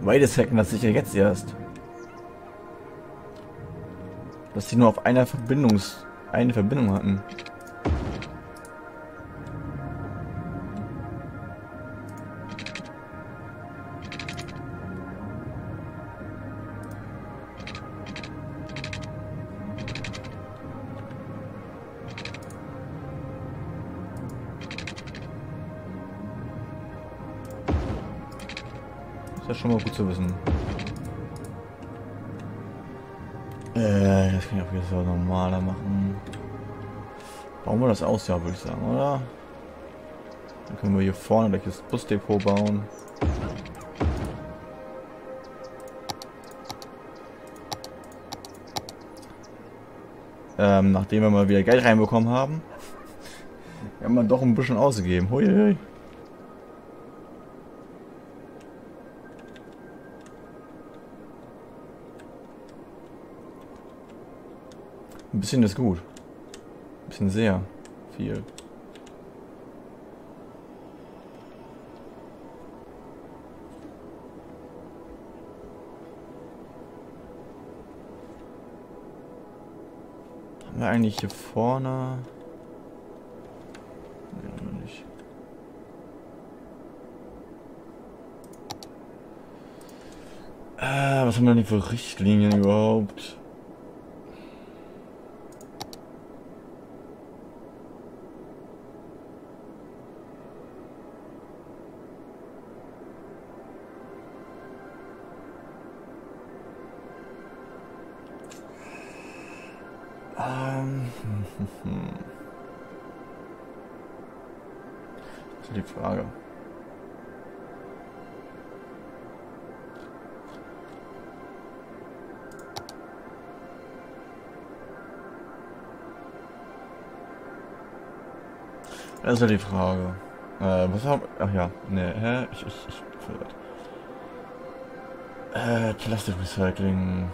Wait a second, das sicher jetzt erst. Dass sie nur auf eine Verbindung hatten. Das ist ja schon mal gut zu wissen. Das kann ich auch wieder so normaler machen. Bauen wir das aus, ja, würde ich sagen, oder? Dann können wir hier vorne gleich das Busdepot bauen. Nachdem wir mal wieder Geld reinbekommen haben. Wir haben wir doch ein bisschen ausgegeben. Huiui. Ein bisschen ist gut. Ein bisschen sehr viel. Haben wir eigentlich hier vorne... Nee, noch nicht. Was haben wir denn für Richtlinien überhaupt? Das ist die Frage. Das ist ja die Frage. Was haben... Ach ja, ne, hä? Ich Plastic Recycling.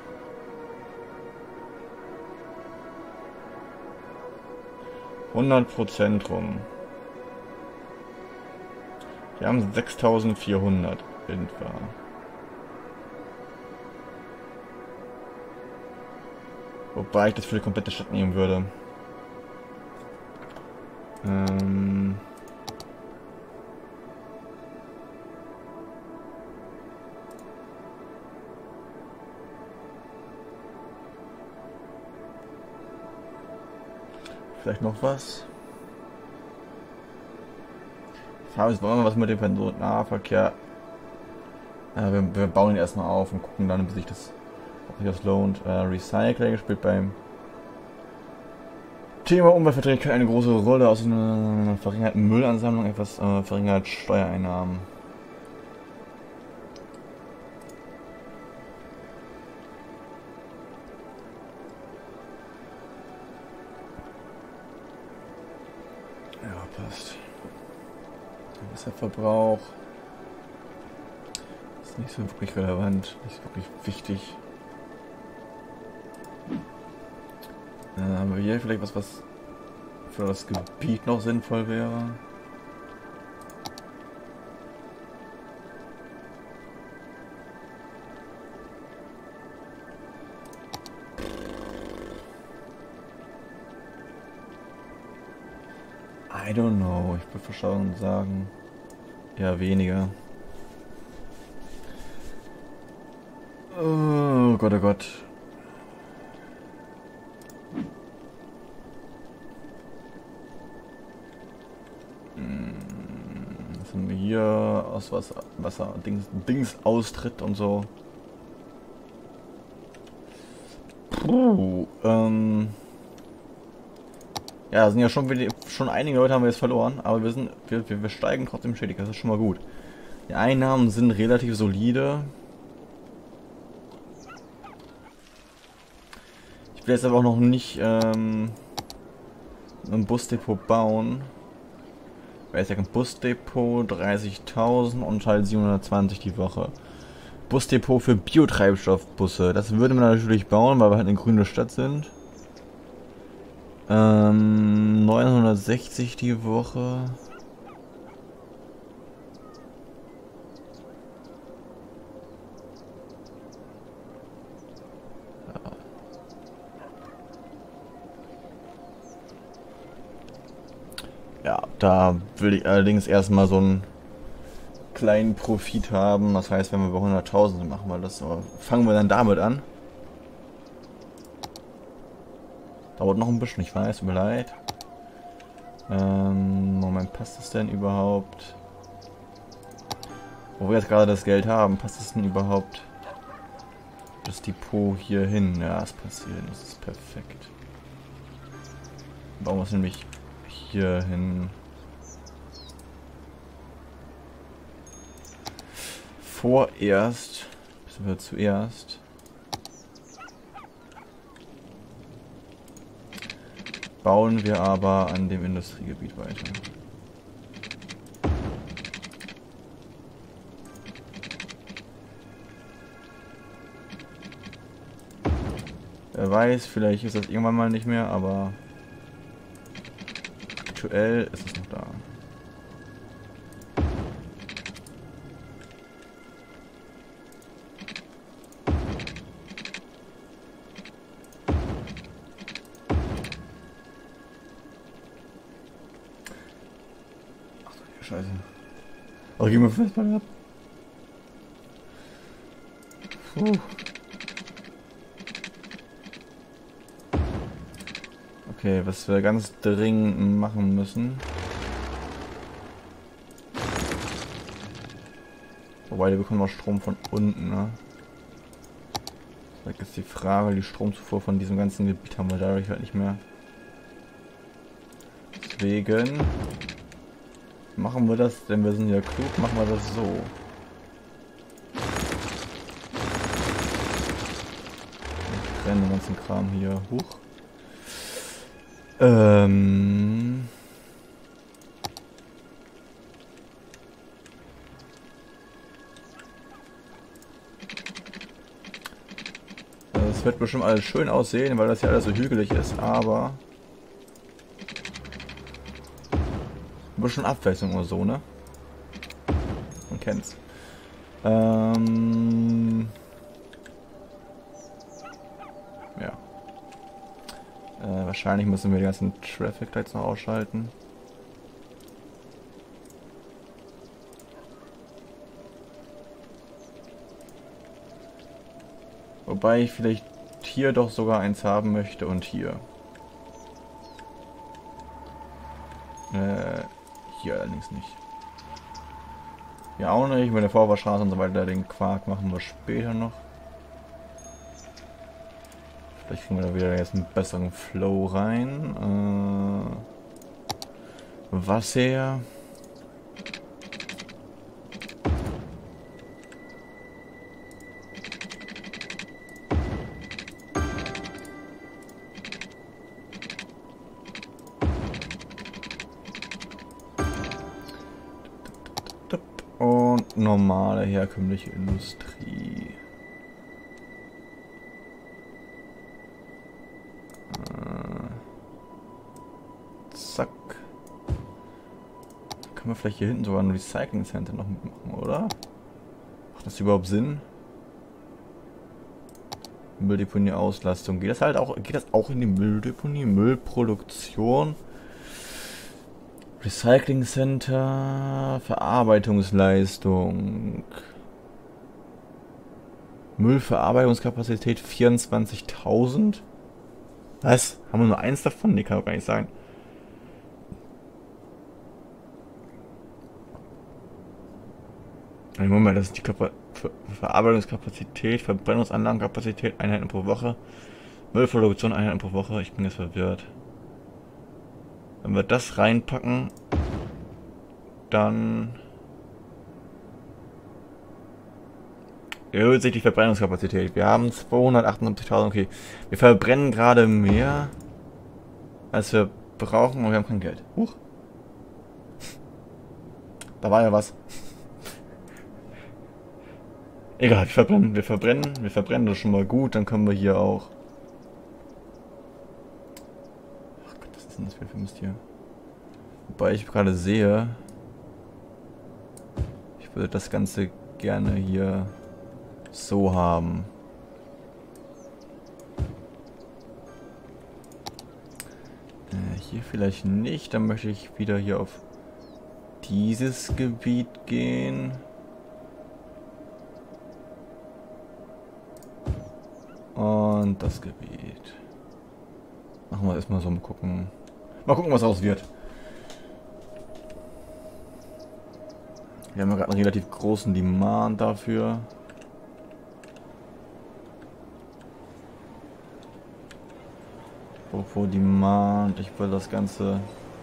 %% rum. Wir haben 6400 etwa. Wobei ich das für die komplette Stadt nehmen würde. Vielleicht noch was? Jetzt wollen wir was mit dem Personennahverkehr. Wir bauen ihn erstmal auf und gucken dann, ob sich das lohnt. Recycling spielt beim Thema Umweltverträglichkeit eine große Rolle. Aus einer verringerten Müllansammlung etwas verringert Steuereinnahmen. Ja, passt. Wasserverbrauch ist nicht so wirklich relevant, nicht so wirklich wichtig. Haben wir hier vielleicht was für das Gebiet noch sinnvoll wäre? I don't know, ich würde schon sagen, eher weniger. Oh Gott, oh Gott. Was haben wir hier? Aus Wasser Dings Austritt und so. Puh, ja, sind ja schon einige Leute haben wir jetzt verloren, aber wir steigen trotzdem stetig, das ist schon mal gut. Die Einnahmen sind relativ solide. Ich will jetzt aber auch noch nicht ein Busdepot bauen. Weil ich sage, ein Busdepot 30.000 und halt 720 die Woche. Busdepot für Biotreibstoffbusse, das würde man natürlich bauen, weil wir halt eine grüne Stadt sind. 960 die Woche. Ja, da will ich allerdings erstmal so einen kleinen Profit haben. Das heißt, wenn wir bei 100.000 sind, machen wir das. Aber fangen wir dann damit an. Dauert noch ein bisschen, ich weiß, tut mir leid. Moment, passt das denn überhaupt? Wo wir jetzt gerade das Geld haben, passt es denn überhaupt das Depot hier hin? Ja, es passt hier hin, das ist perfekt. Bauen wir es nämlich hier hin. Vorerst, beziehungsweise zuerst, bauen wir aber an dem Industriegebiet weiter. Wer weiß, vielleicht ist das irgendwann mal nicht mehr, aber aktuell ist es noch da. Ach du Scheiße. Oh, geh mal fest mal ab. Puh. Okay, was wir ganz dringend machen müssen. Wobei, wir bekommen auch Strom von unten, ne? Das ist die Frage, die Stromzufuhr von diesem ganzen Gebiet haben wir dadurch halt nicht mehr. Deswegen machen wir das, denn wir sind ja klug, machen wir das so. Ich renne den ganzen Kram hier hoch. Das wird bestimmt alles schön aussehen, weil das ja alles so hügelig ist, aber ein bisschen Abwechslung oder so, ne? Man kennt's. Ja. Wahrscheinlich müssen wir die ganzen Traffic Lights noch ausschalten. Wobei ich vielleicht hier doch sogar eins haben möchte und hier. Hier allerdings nicht. Ja auch nicht, mit der Vorfahrstraße und so weiter, den Quark machen wir später noch. Vielleicht kriegen wir da wieder jetzt einen besseren Flow rein. Wasser. Und normale herkömmliche Industrie. Zack. Können wir vielleicht hier hinten sogar ein Recycling Center noch mitmachen, oder? Macht das überhaupt Sinn? Mülldeponie Auslastung. Geht das auch in die Mülldeponie? Müllproduktion? Recycling Center, Verarbeitungsleistung. Müllverarbeitungskapazität 24.000? Was? Haben wir nur eins davon? Nee, kann doch gar nicht sein. Moment, das ist die Verarbeitungskapazität, Verbrennungsanlagenkapazität, Einheiten pro Woche. Müllproduktion, Einheiten pro Woche. Ich bin jetzt verwirrt. Wenn wir das reinpacken, dann erhöht sich die Verbrennungskapazität. Wir haben 278.000, okay. Wir verbrennen gerade mehr, als wir brauchen, und wir haben kein Geld. Huch. Da war ja was. Egal, wir verbrennen das schon mal gut, dann können wir hier auch. Ach Gott, was ist denn das für Mist hier? Wobei ich gerade sehe, ich würde das Ganze gerne hier so haben. Hier vielleicht nicht. Dann möchte ich wieder hier auf dieses Gebiet gehen. Und das Gebiet. Machen wir erstmal so, mal gucken. Mal gucken, was aus wird. Wir haben ja gerade einen relativ großen Demand dafür. Apropos Demand, ich will das Ganze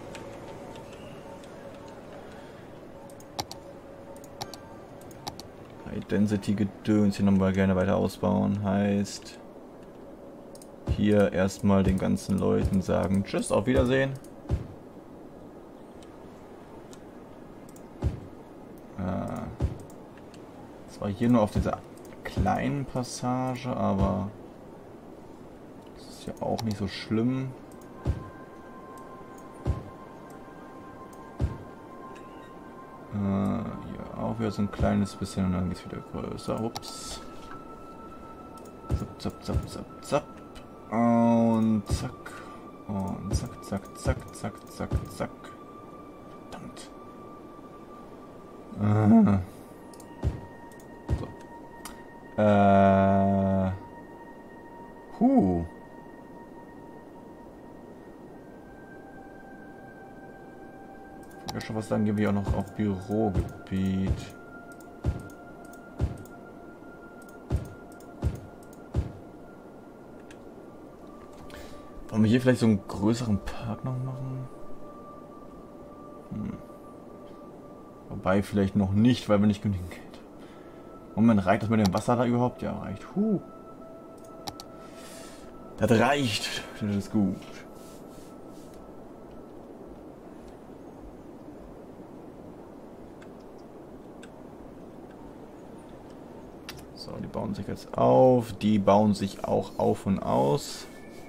High Density Gedöns hier nochmal gerne weiter ausbauen. Heißt, hier erstmal den ganzen Leuten sagen Tschüss, auf Wiedersehen. Zwar hier nur auf dieser kleinen Passage, aber das ist ja auch nicht so schlimm. Hier auch wieder so ein kleines bisschen und dann geht es wieder größer. Ups. Zap, zap, zap, zap, zap. Und zack. Und zack, zack, zack, zack, zack, zack. Verdammt. So. Ja, schon was sagen, gehen wir auch noch auf Bürogebiet. Wollen wir hier vielleicht so einen größeren Park noch machen? Wobei vielleicht noch nicht, weil wir nicht genügend Geld. Moment, reicht das mit dem Wasser da überhaupt? Ja, reicht. Das reicht. Das ist gut. So, die bauen sich jetzt auf. Die bauen sich auch auf und aus.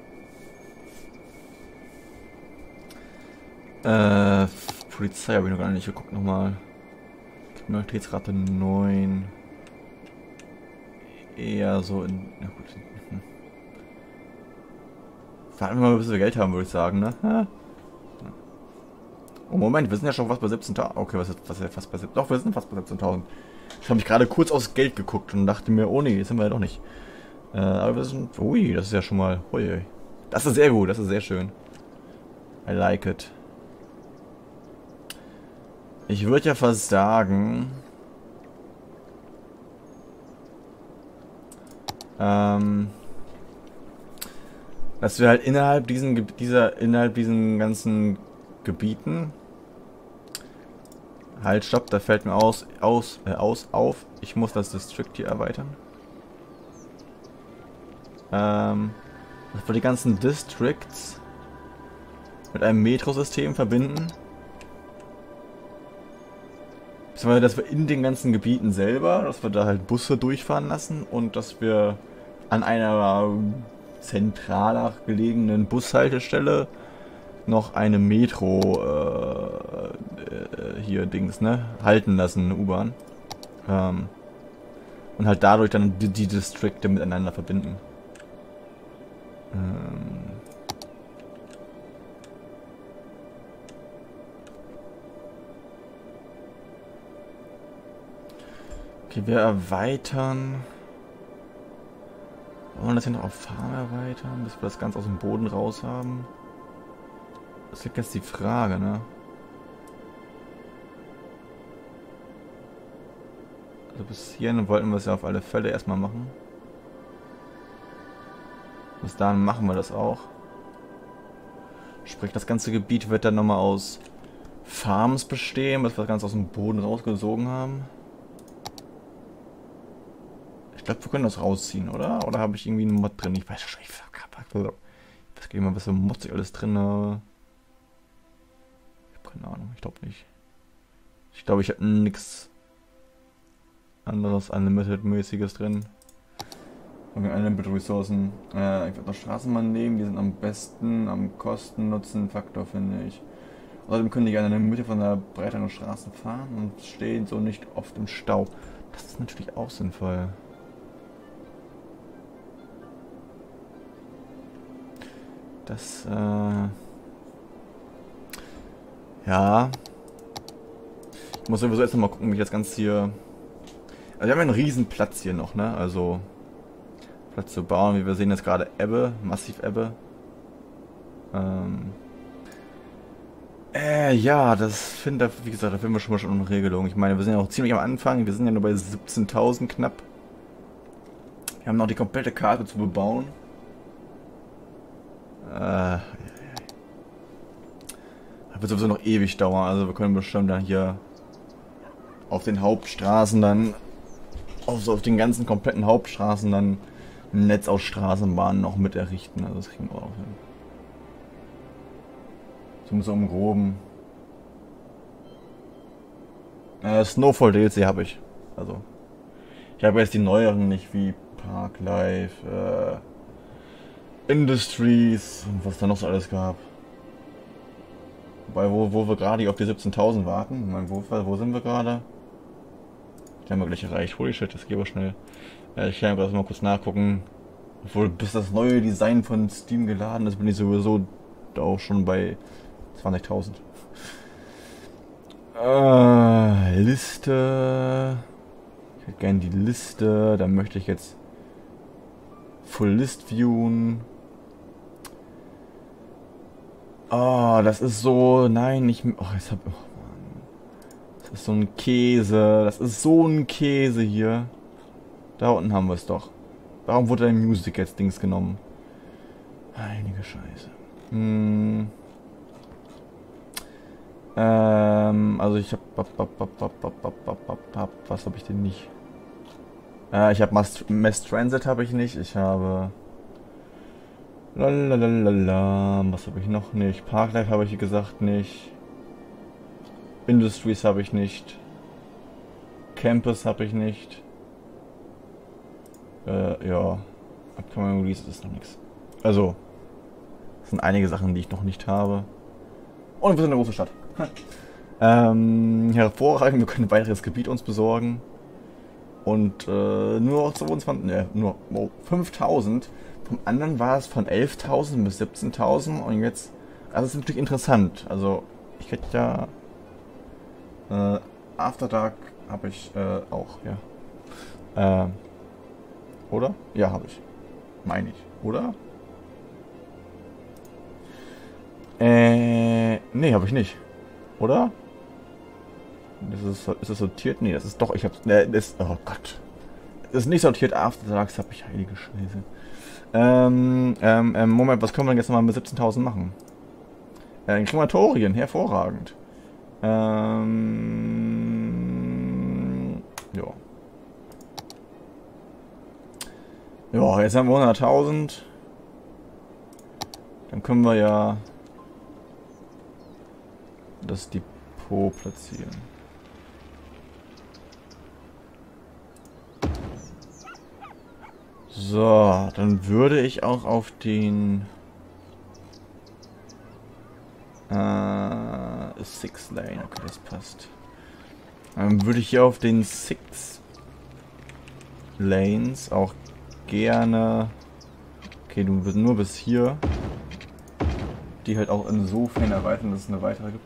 Polizei habe ich noch gar nicht geguckt nochmal. Kriminalitätsrate 9. Eher so in. Na gut. Warten wir mal, bis wir Geld haben, würde ich sagen, ne? Ja. Oh Moment, wir sind ja schon fast bei 17.000. Okay, was ist fast bei 17.000? Doch, wir sind fast bei 17.000. Ich habe mich gerade kurz aufs Geld geguckt und dachte mir, oh nee, jetzt sind wir ja doch nicht. Aber wir sind. Ui, das ist ja schon mal. Ui. Das ist sehr gut, das ist sehr schön. I like it. Ich würde ja fast sagen. Dass wir halt innerhalb diesen ganzen Gebieten. Halt, stopp, da fällt mir auf. Ich muss das District hier erweitern. Dass wir die ganzen Districts mit einem Metrosystem verbinden. Beziehungsweise, dass wir in den ganzen Gebieten selber, dass wir da halt Busse durchfahren lassen und dass wir an einer zentraler gelegenen Bushaltestelle noch eine Metro hier Dings, ne, halten lassen, eine U-Bahn. Und halt dadurch dann die Distrikte miteinander verbinden. Okay, wir erweitern. Wollen wir das hier noch auf Farm erweitern, bis wir das Ganze aus dem Boden raus haben? Das ist jetzt die Frage, ne? Also bis hierhin wollten wir es ja auf alle Fälle erstmal machen. Bis dahin machen wir das auch. Sprich, das ganze Gebiet wird dann nochmal aus Farms bestehen, bis wir das Ganze aus dem Boden rausgesogen haben. Ich glaube, wir können das rausziehen, oder? Oder habe ich irgendwie einen Mod drin? Ich weiß schon, ich weiß gar nicht mal, was für Mods ich alles drin habe. Ich habe keine Ahnung, ich glaube nicht. Ich glaube, ich habe nichts anderes Unlimited-mäßiges drin. Und Unlimited Ressourcen. Ich werde noch Straßenbahn nehmen, die sind am besten am Kosten-Nutzen-Faktor, finde ich. Außerdem können die gerne in der Mitte von der breiteren Straße fahren und stehen so nicht oft im Stau. Das ist natürlich auch sinnvoll. Das Ja. Ich muss sowieso jetzt nochmal gucken, wie ich das Ganze hier... Also wir haben einen riesen Platz hier noch, ne? Also... Platz zu bauen, wie wir sehen jetzt gerade Ebbe, massiv Ebbe. Ja, wie gesagt, da finden wir schon mal eine Regelung. Ich meine, wir sind ja auch ziemlich am Anfang, wir sind ja nur bei 17.000 knapp. Wir haben noch die komplette Karte zu bebauen. Das wird sowieso noch ewig dauern, also wir können bestimmt dann hier auf den Hauptstraßen dann, auf den ganzen kompletten Hauptstraßen dann ein Netz aus Straßenbahnen noch mit errichten, also das kriegen wir auch hin. So im Groben. Snowfall DLC habe ich. Also. Ich habe jetzt die neueren nicht wie Parklife, Industries und was da noch so alles gab. Wobei, wo wir gerade auf die 17.000 warten. Ich meine, wo sind wir gerade? Die haben wir gleich erreicht. Holy shit, das geht aber schnell. Ich kann gerade mal kurz nachgucken. Obwohl, bis das neue Design von Steam geladen ist, bin ich sowieso auch schon bei 20.000. Liste. Ich hätte gerne die Liste. Da möchte ich jetzt Full List viewen. Oh, das ist so. Nein, nicht. Oh, jetzt hab. Oh, Mann. Das ist so ein Käse. Das ist so ein Käse hier. Da unten haben wir es doch. Warum wurde dein Music jetzt Dings genommen? Einige Scheiße. Also ich habe was habe ich denn nicht? Ich habe Mass Transit habe ich nicht. Ich habe lalalala, was habe ich noch nicht? Parklife habe ich wie gesagt nicht. Industries habe ich nicht. Campus habe ich nicht. Ja. Upcoming Release ist noch nichts. Also, das sind einige Sachen, die ich noch nicht habe. Und wir sind eine große Stadt. Hervorragend, wir können ein weiteres Gebiet uns besorgen. Und nur 22, nur 5.000. Vom anderen war es von 11.000 bis 17.000 und jetzt, also das ist natürlich interessant. Also ich hätte ja After Dark habe ich auch, ja. Oder? Ja, habe ich. Meine ich, oder? Nee, habe ich nicht. Oder? Ist das sortiert? Nee, das ist doch, ich hab's, oh Gott. Das ist nicht sortiert, After Darks habe ich, heilige Scheiße. Moment, was können wir denn jetzt nochmal mit 17.000 machen? Krematorien, hervorragend. Ja. Ja, jetzt haben wir 100.000. Dann können wir ja das Depot platzieren. So, dann würde ich auch auf den Six Lane, okay, das passt. Dann würde ich hier auf den Six Lanes auch gerne. Okay, du wirst nur bis hier. Die halt auch insofern erweitern, dass es eine weitere gibt.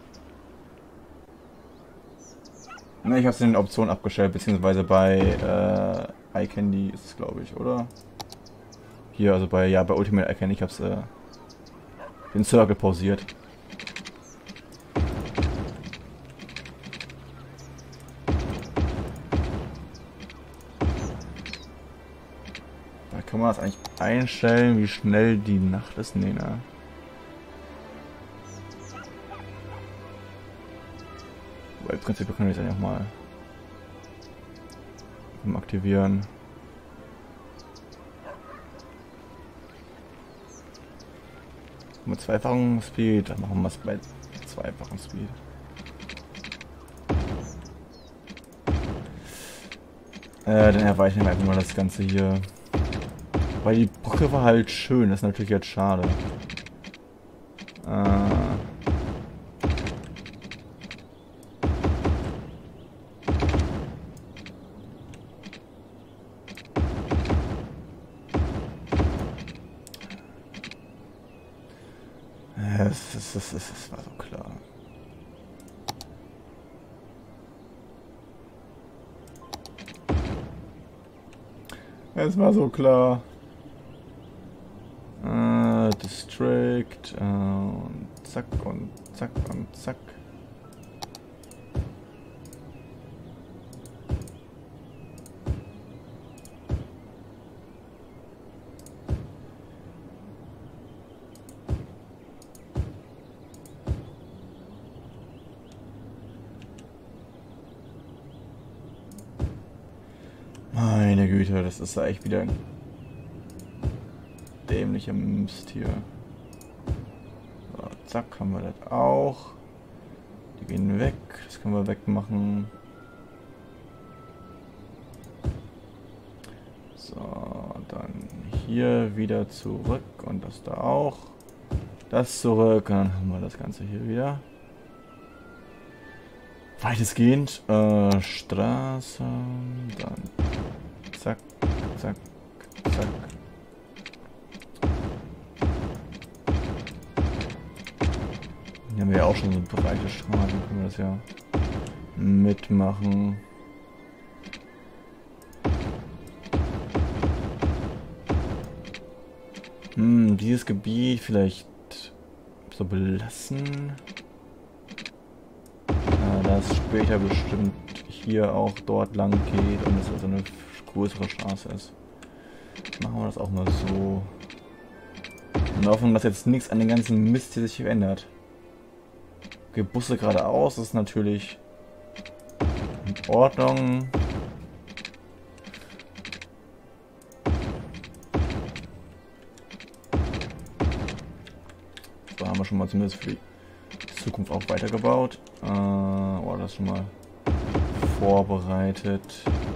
Ne, ich habe es in den Optionen abgestellt, beziehungsweise bei iCandy ist es, glaube ich, oder? Hier, also bei Ultimate iCandy, ich habe es den Circle pausiert. Da kann man das eigentlich einstellen, wie schnell die Nacht ist. Nee, ne? Weil im Prinzip können wir das eigentlich auch mal aktivieren. Mit zweifachen Speed, dann machen wir es bei zweifachen Speed. Dann erweitern wir einfach mal das Ganze hier. Weil die Brücke war halt schön, das ist natürlich jetzt schade. Das war so klar. Es war so klar. District. Und zack und zack und zack. Meine Güte, das ist ja echt wieder ein dämlicher Mist hier. So, zack, haben wir das auch. Die gehen weg, das können wir wegmachen. So, dann hier wieder zurück und das da auch. Das zurück und dann haben wir das Ganze hier wieder. Weitestgehend. Straße. Dann zack, zack, zack. Hier haben wir ja auch schon so breite Straßen, können wir das ja mitmachen. Dieses Gebiet vielleicht so belassen. Das später bestimmt hier auch dort lang geht und es also eine größere Straße ist. Machen wir das auch mal so. Und hoffen, dass jetzt nichts an den ganzen Mist hier sich verändert. Okay, Busse geradeaus ist natürlich in Ordnung. So haben wir schon mal zumindest für die Zukunft auch weitergebaut. Oh, das schon mal vorbereitet.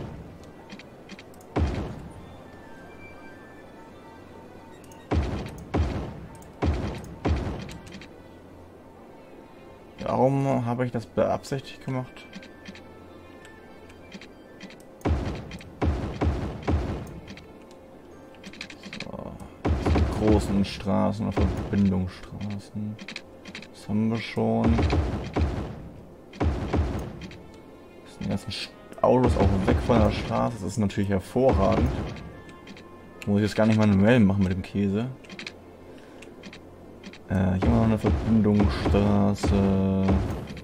Warum habe ich das beabsichtigt gemacht? So, die großen Straßen oder Verbindungsstraßen. Das haben wir schon. Das sind die ganzen Autos auch weg von der Straße. Das ist natürlich hervorragend. Muss ich jetzt gar nicht manuell machen mit dem Käse. Hier haben wir noch eine Verbindungsstraße.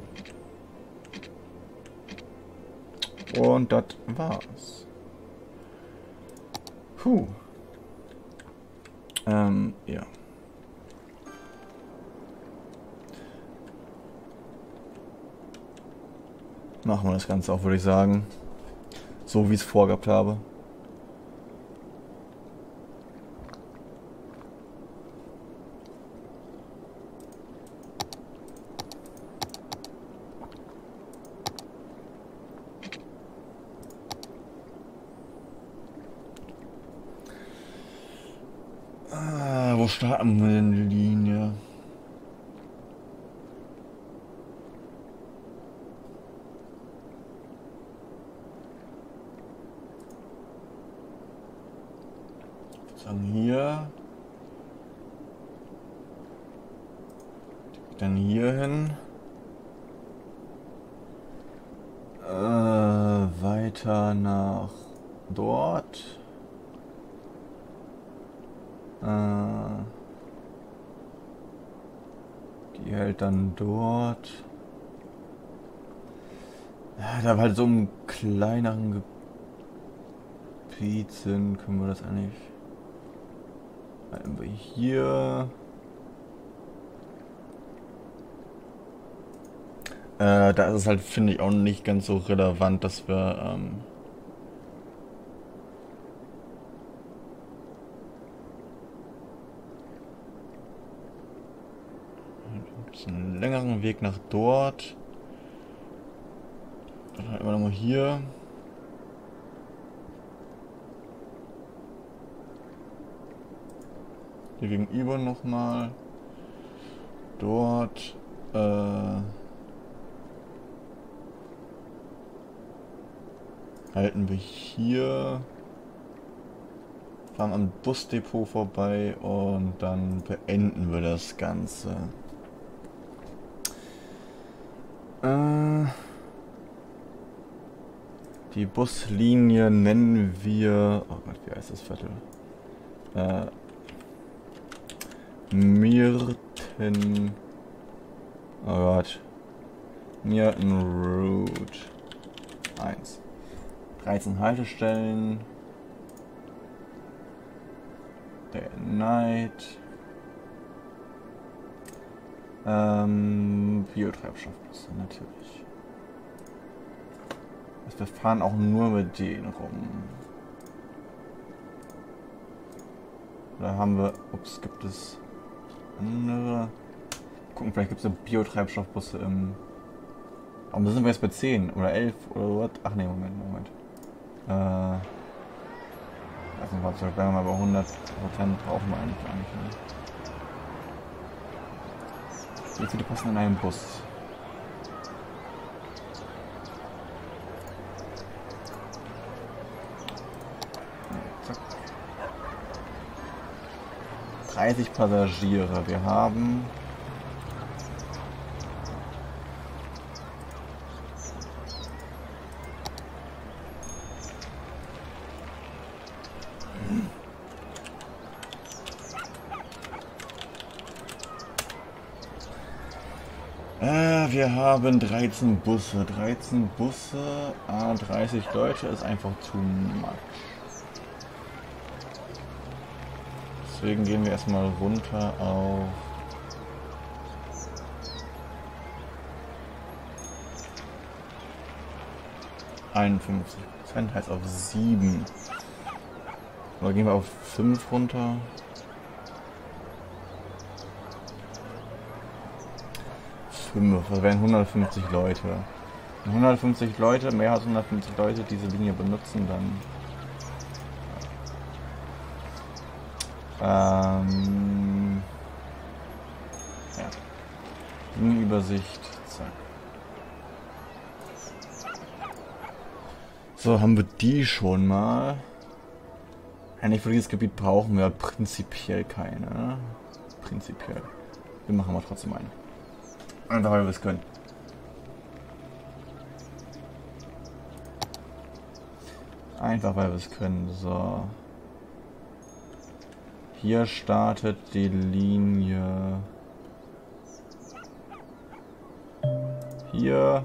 Und das war's. Puh. Ja. Machen wir das Ganze auch, würde ich sagen. So wie ich es vorgehabt habe. Wo starten wir denn die Linie? Sagen hier. Dann hier hin. Weiter nach dort. Die hält dann dort. Ja, da wir halt so im kleineren Gebiet sind, können wir das eigentlich. Halten wir hier. Da ist es halt, finde ich, auch nicht ganz so relevant, dass wir einen längeren Weg nach dort. Dann halt immer noch mal hier. Hier gegenüber nochmal. Dort. Halten wir hier. Fahren am Busdepot vorbei und dann beenden wir das Ganze. Die Buslinie nennen wir... Oh Gott, wie heißt das Viertel? Myrten... Oh Gott. Myrten Route 1. 13 Haltestellen. Day and Night. Biotreibstoffbusse, natürlich. Also wir fahren auch nur mit denen rum. Da haben wir... Ups, gibt es andere... Gucken, vielleicht gibt es Biotreibstoffbusse im... Warum sind wir jetzt bei 10 oder 11 oder was? Ach ne, Moment. Also ein Fahrzeug, wenn wir mal bei 100% brauchen wir eigentlich gar nicht. Ne? Wie viele passen in einen Bus? Zack. 30 Passagiere. Wir haben... Wir haben 13 Busse. 13 Busse, 30 Leute ist einfach too much. Deswegen gehen wir erstmal runter auf... ...51%, heißt auf 7. Oder gehen wir auf 5 runter? Das wären 150 Leute. Wenn 150 Leute, mehr als 150 Leute diese Linie benutzen, dann... ja. Linienübersicht, zack. So, haben wir die schon mal. Eigentlich für dieses Gebiet brauchen wir prinzipiell keine. Prinzipiell. Wir machen aber trotzdem einen. Einfach weil wir es können. Einfach weil wir es können. So. Hier startet die Linie. Hier.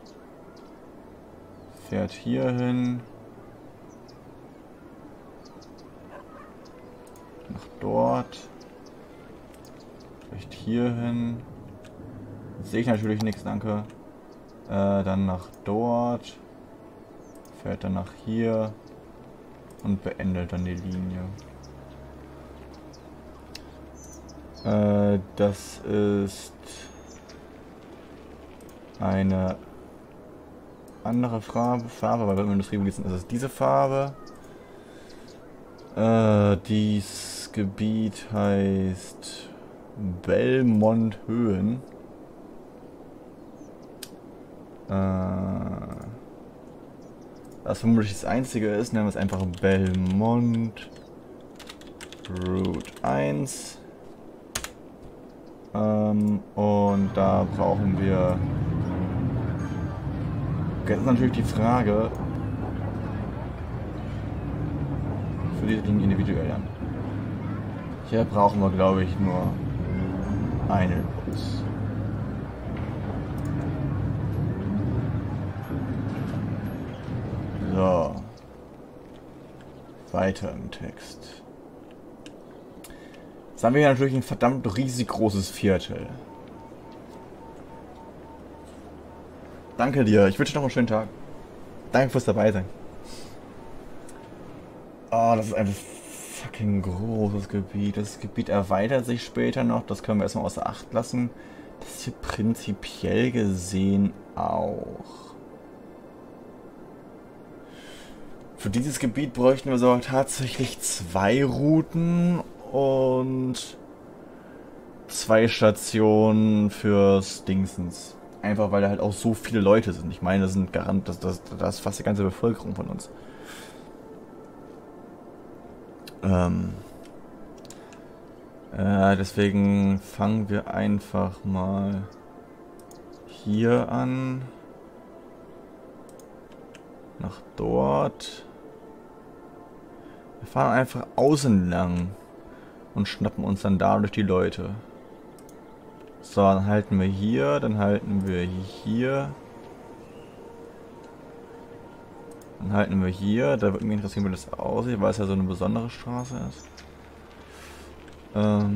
Fährt hier hin. Nach dort. Vielleicht hier hin. Sehe ich natürlich nichts, danke. Dann nach dort. Fährt dann nach hier. Und beendet dann die Linie. Das ist eine andere Farbe, weil beim Industriegebiet ist es diese Farbe. Dieses Gebiet heißt Belmont Höhen. Das vermutlich das einzige ist, nennen wir es einfach Belmont Route 1. Und da brauchen wir... Jetzt ist natürlich die Frage, für diese Linie individuell an. Hier brauchen wir, glaube ich, nur einen Bus. So. Weiter im Text. Jetzt haben wir natürlich ein verdammt riesig großes Viertel. Danke dir, ich wünsche dir noch einen schönen Tag. Danke fürs dabei sein. Oh, das ist ein fucking großes Gebiet. Das Gebiet erweitert sich später noch, das können wir erstmal außer Acht lassen. Das ist hier prinzipiell gesehen auch. Für dieses Gebiet bräuchten wir sogar tatsächlich 2 Routen und 2 Stationen fürs Dingsens. Einfach weil da halt auch so viele Leute sind. Ich meine, das sind garant, das ist fast die ganze Bevölkerung von uns. Deswegen fangen wir einfach mal hier an. Nach dort. Wir fahren einfach außen lang und schnappen uns dann dadurch die Leute. So, dann halten wir hier, dann halten wir hier. Dann halten wir hier. Da würde mich interessieren, wie das aussieht, weil es ja so eine besondere Straße ist. Gott,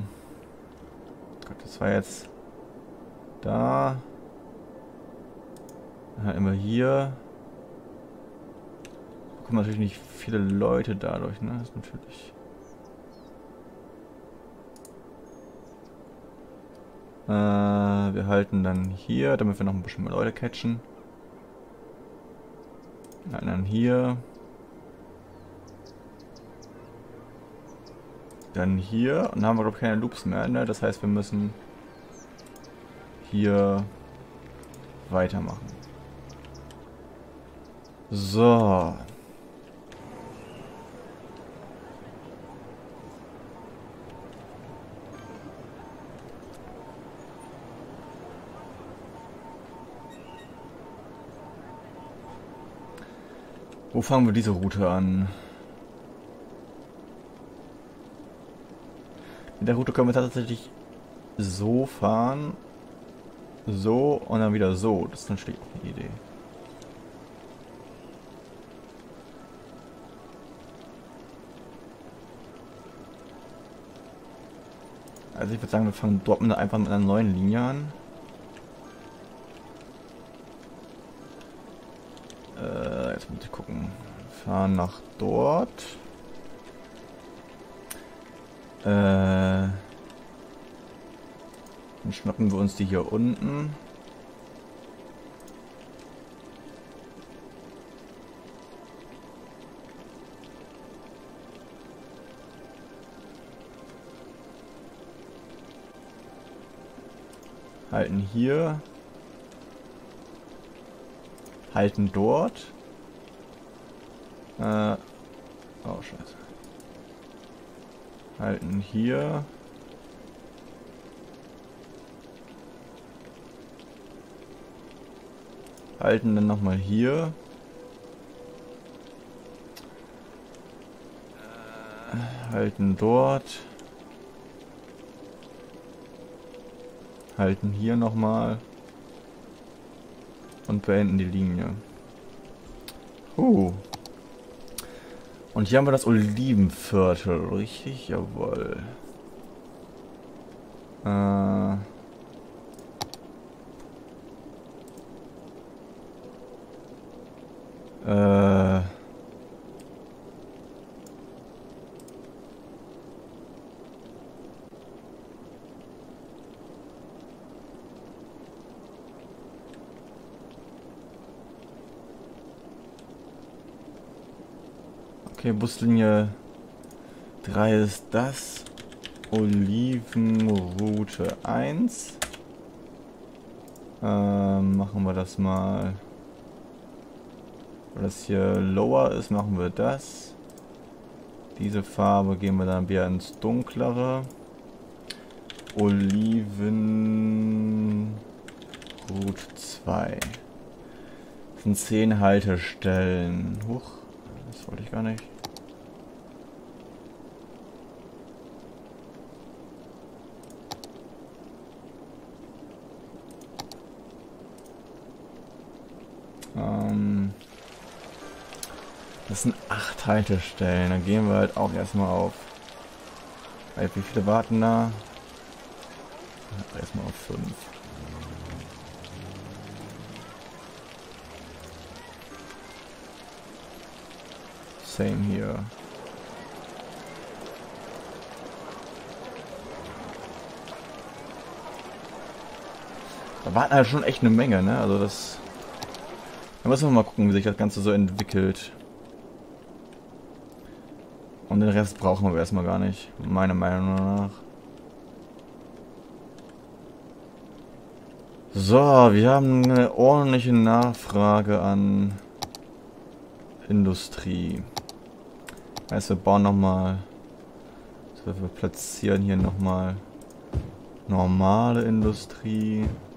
das war jetzt da. Dann halten wir hier. Da kommen natürlich nicht viele Leute dadurch, ne? Das ist natürlich. Wir halten dann hier, damit wir noch ein bisschen mehr Leute catchen. Dann hier. Dann hier. Und dann haben wir, glaube ich, keine Loops mehr, ne? Das heißt, wir müssen hier weitermachen. So. Wo fangen wir diese Route an? Mit der Route können wir tatsächlich so fahren. So und dann wieder so. Das ist natürlich auch eine Idee. Also ich würde sagen, wir fangen dort einfach mit einer neuen Linie an. Jetzt muss ich gucken. Fahren nach dort. Dann schnappen wir uns die hier unten. Halten hier. Halten dort. Oh, scheiße. Halten hier. Halten dann nochmal hier. Halten dort. Halten hier nochmal. Und beenden die Linie. Und hier haben wir das Olivenviertel, richtig? Jawohl. Okay, Buslinie 3 ist das. Olivenroute 1. Machen wir das mal. Weil das hier lower ist, machen wir das. Diese Farbe gehen wir dann wieder ins Dunklere. Olivenroute 2. Das sind 10 Haltestellen. Huch, das wollte ich gar nicht. Das sind 8 Haltestellen. Da gehen wir halt auch erstmal auf. Wie viele warten da? Erstmal auf 5. Same hier. Da warten halt schon echt eine Menge, ne? Also das. Da müssen wir mal gucken, wie sich das Ganze so entwickelt. Und den Rest brauchen wir erstmal gar nicht, meiner Meinung nach. So, wir haben eine ordentliche Nachfrage an Industrie. Heißt, wir bauen nochmal, wir platzieren hier nochmal normale Industrie.